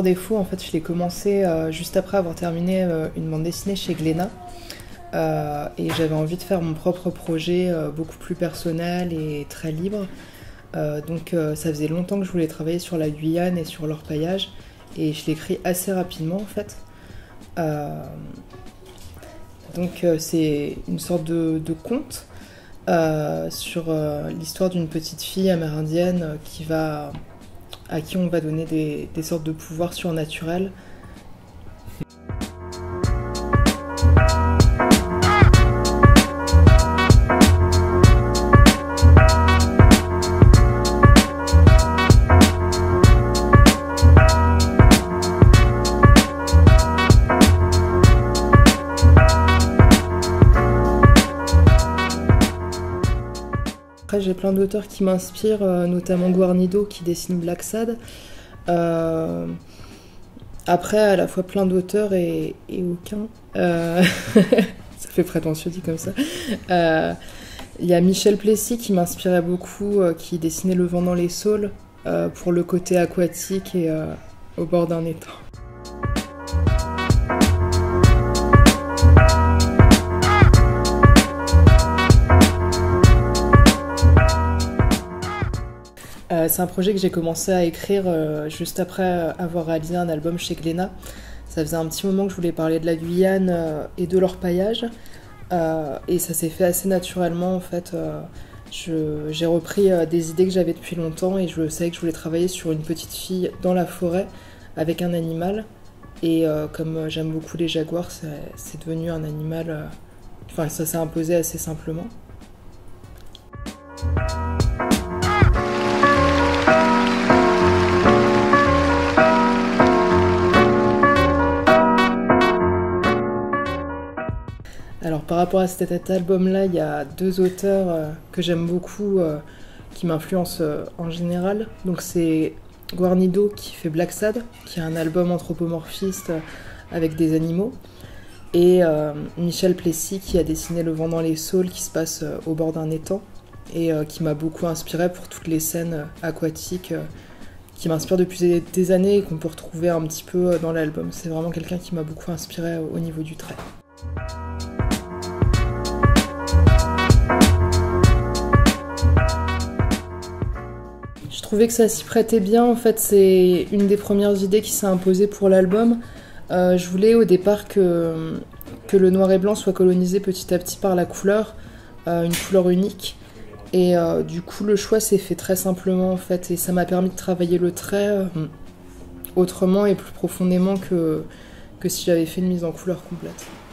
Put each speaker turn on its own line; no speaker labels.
des fous, en fait, je l'ai commencé juste après avoir terminé une bande dessinée chez Glénat. Et j'avais envie de faire mon propre projet beaucoup plus personnel et très libre. Donc ça faisait longtemps que je voulais travailler sur la Guyane et sur l'orpaillage. Et je l'ai écrit assez rapidement, en fait. Donc c'est une sorte de conte sur l'histoire d'une petite fille amérindienne à qui on va donner des sortes de pouvoirs surnaturels. Après, j'ai plein d'auteurs qui m'inspirent, notamment Guarnido qui dessine Black Sad. Après, à la fois plein d'auteurs et aucun. Ça fait prétentieux dit comme ça. Il y a Michel Plessis qui m'inspirait beaucoup, qui dessinait Le vent dans les saules pour le côté aquatique et au bord d'un étang. C'est un projet que j'ai commencé à écrire juste après avoir réalisé un album chez Glénat. Ça faisait un petit moment que je voulais parler de la Guyane et de l'orpaillage. Et ça s'est fait assez naturellement en fait. J'ai repris des idées que j'avais depuis longtemps et je savais que je voulais travailler sur une petite fille dans la forêt avec un animal. Et comme j'aime beaucoup les jaguars, c'est devenu un animal... Enfin, ça s'est imposé assez simplement. Alors par rapport à cet album-là, il y a deux auteurs que j'aime beaucoup, qui m'influencent en général. Donc c'est Guarnido qui fait Black Sad, qui est un album anthropomorphiste avec des animaux. Et Michel Plessis qui a dessiné Le vent dans les saules qui se passe au bord d'un étang et qui m'a beaucoup inspiré pour toutes les scènes aquatiques qui m'inspirent depuis des années et qu'on peut retrouver un petit peu dans l'album. C'est vraiment quelqu'un qui m'a beaucoup inspiré au niveau du trait. Je trouvais que ça s'y prêtait bien, en fait c'est une des premières idées qui s'est imposée pour l'album. Je voulais au départ que le noir et blanc soit colonisé petit à petit par la couleur, une couleur unique. Et du coup le choix s'est fait très simplement en fait et ça m'a permis de travailler le trait autrement et plus profondément que si j'avais fait une mise en couleur complète.